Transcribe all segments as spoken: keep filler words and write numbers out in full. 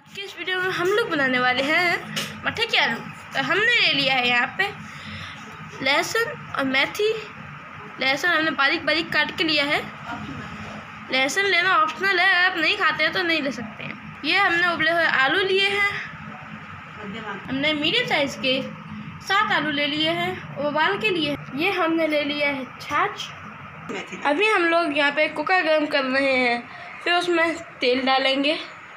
कि इस वीडियो में हम लोग बनाने वाले हैं मठे के आलू। तो हमने ले लिया है यहाँ पे लहसुन और मेथी। लहसुन हमने बारीक बारीक काट के लिया है। लहसुन लेना ऑप्शनल है, अगर आप नहीं खाते हैं तो नहीं ले सकते हैं। ये हमने उबले हुए आलू लिए हैं। हमने मीडियम साइज़ के सात आलू ले लिए हैं, उबाल के लिए। ये हमने ले लिया है छाछ। अभी हम लोग यहाँ पे कुकर गर्म कर रहे हैं, फिर उसमें तेल डालेंगे।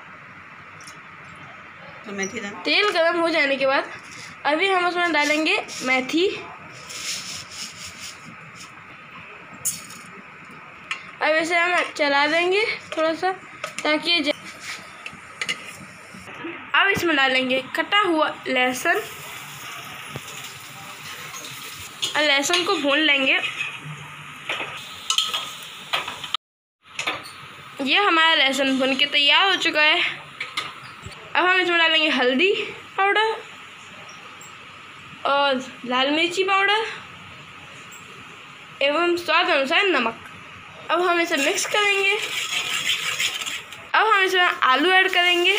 तो मेथी डाल। तेल गर्म हो जाने के बाद अभी हम उसमें डालेंगे मेथी। अब इसे हम चला देंगे थोड़ा सा ताकि ज... अब इसमें डालेंगे कटा हुआ लहसुन और लहसुन को भून लेंगे। ये हमारा लहसुन भून के तैयार हो चुका है। अब हम इसमें डालेंगे हल्दी पाउडर और लाल मिर्ची पाउडर एवं स्वाद अनुसार नमक। अब हम इसे मिक्स करेंगे। अब हम इसमें आलू ऐड करेंगे।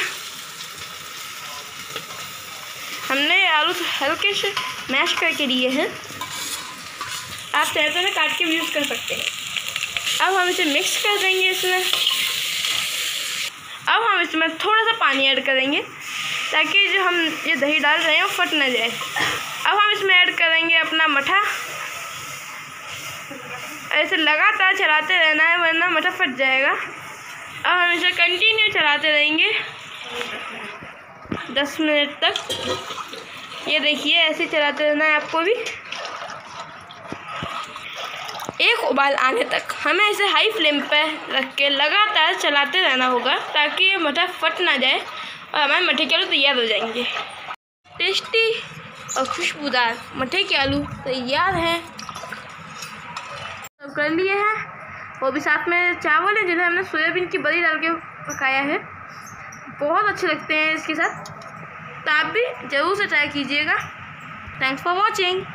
हमने आलू हल्के से मैश करके लिए हैं, आप चाहे तो काट के भी यूज़ कर सकते हैं। अब हम इसे मिक्स कर देंगे इसमें। अब हम इसमें थोड़ा सा पानी ऐड करेंगे ताकि जो हम ये दही डाल रहे हैं वो फट ना जाए। अब हम इसमें ऐड करेंगे अपना मठा। ऐसे लगातार चलाते रहना है वरना मठा फट जाएगा। अब हम इसे कंटिन्यू चलाते रहेंगे दस मिनट तक। ये देखिए ऐसे चलाते रहना है आपको भी। एक उबाल आने तक हमें इसे हाई फ्लेम पर रख के लगातार चलाते रहना होगा ताकि ये मठा फट ना जाए और हमारे मठे के आलू तैयार हो जाएंगे। टेस्टी और खुशबूदार मठे के आलू तैयार हैं। सब कर लिए हैं, वो भी साथ में चावल है जिन्हें हमने सोयाबीन की बड़ी डाल के पकाया है। बहुत अच्छे लगते हैं इसके साथ, तो आप भी ज़रूर से ट्राई कीजिएगा। Thanks for watching.